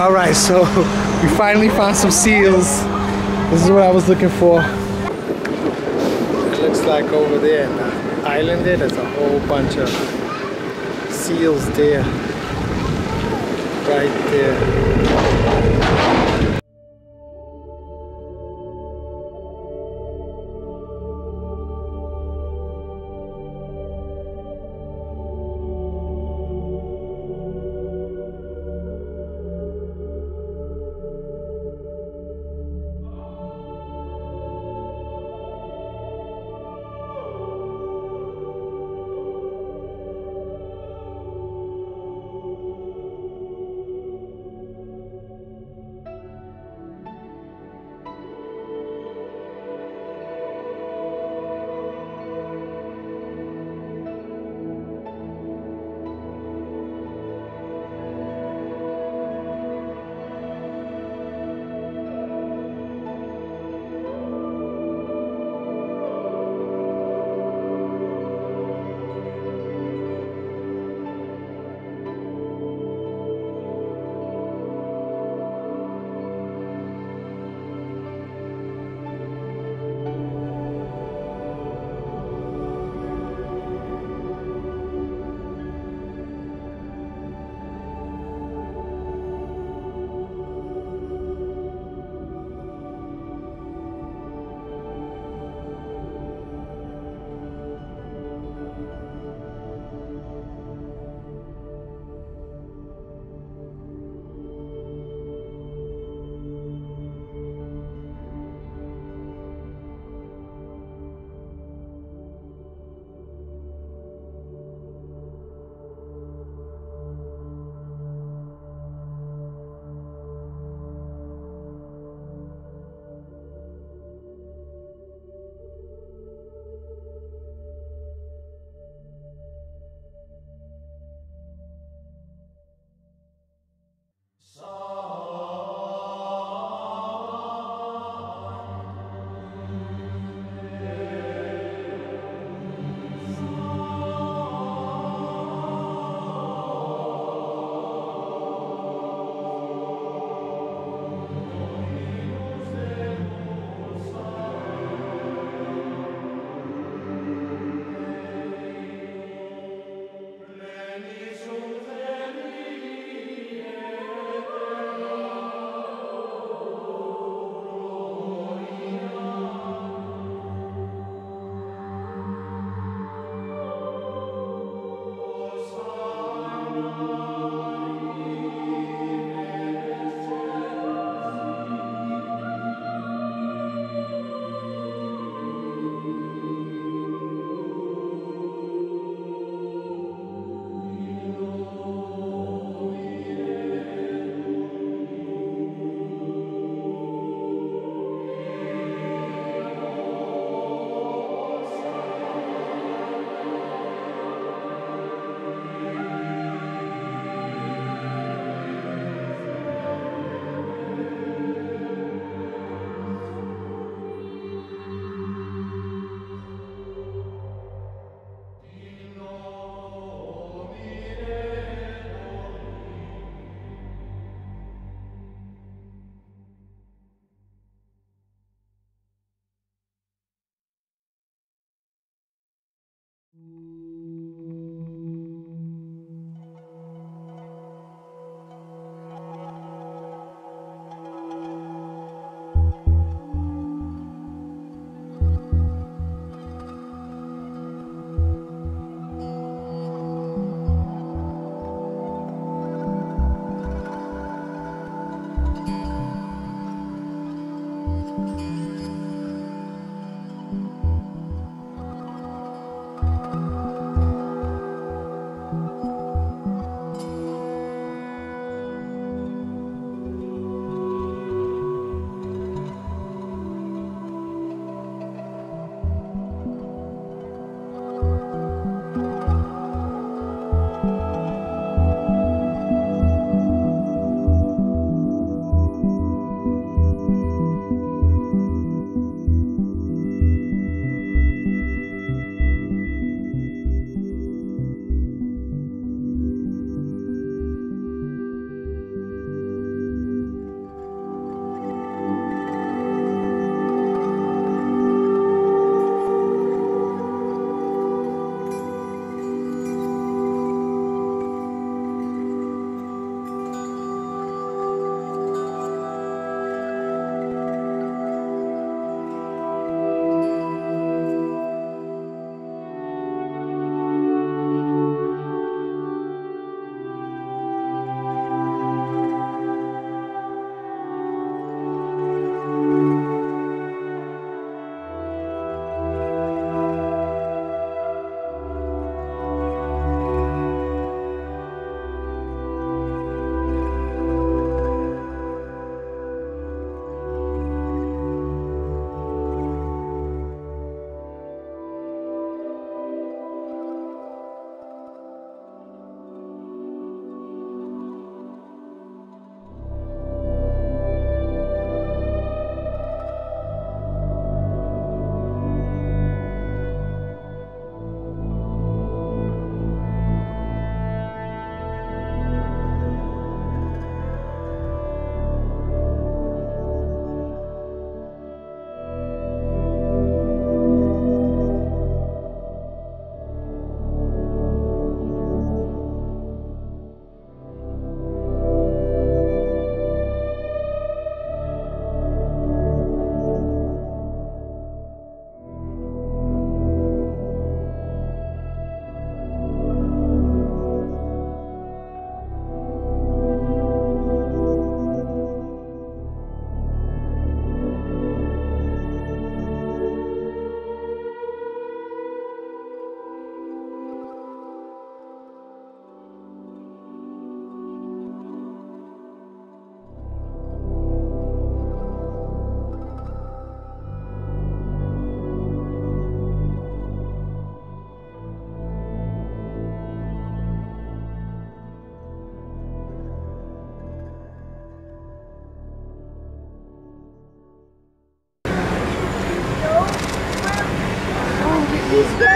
Alright, so we finally found some seals. This is what I was looking for. It looks like over there in the island there's a whole bunch of seals there. Right there.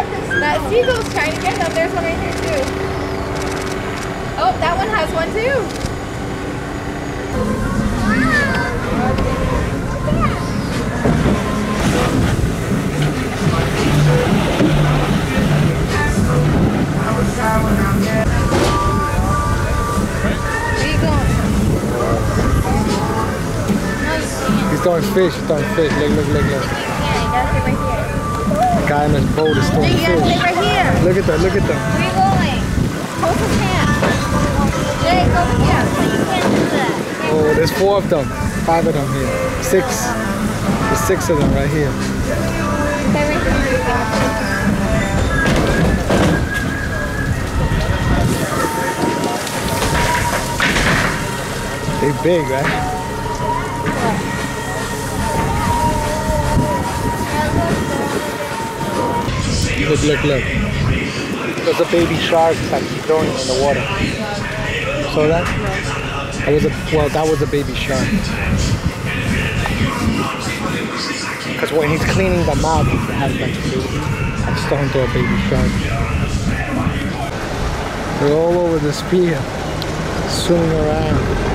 That seagull's trying to get them. There's one right here too. Oh, that one has one too. Where you going? No, you can't. He's throwing fish. He's throwing fish. Look, look, look, look. Yeah, you gotta stay right here. The guy in his boat is throwing You gotta stay fish. right here. Look at that. Look at that. Where are you going? Hold his hand. Jake, over here. You can't do that. Oh, there's 4 of them. 5 of them here. 6. There's 6 of them right here. Stay right here. They're big, right? Look, look, look. There's a baby shark like throwing in the water. Saw that? That was a baby shark. Because when he's cleaning them out, he has like a baby. I just thrown to a baby shark. They're all over this pier, swimming around.